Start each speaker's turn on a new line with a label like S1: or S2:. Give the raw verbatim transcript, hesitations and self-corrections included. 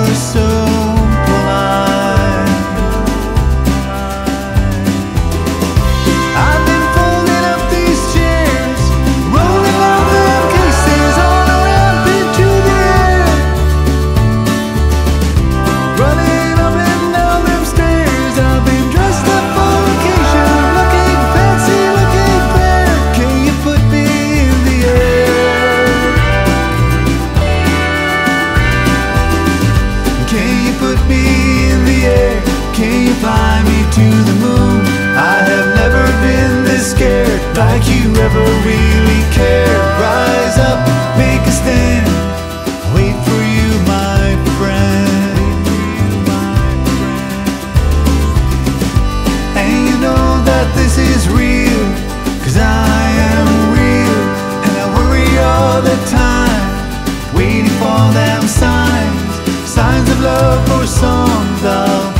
S1: you're so polite. I've been folding up these chairs, rolling all them cases all around into the air, running up and down them stairs. I've been dressed up for occasion, looking fancy, looking fair. Can you put me in the air? Can you put me in the air? Can you fly me to the moon? I have never been this scared, like you ever really cared. Rise up, make a stand, wait for you, my friend. And you know that this is real, 'cause I am real. And I worry all the time, waiting for them signs, signs of love or songs of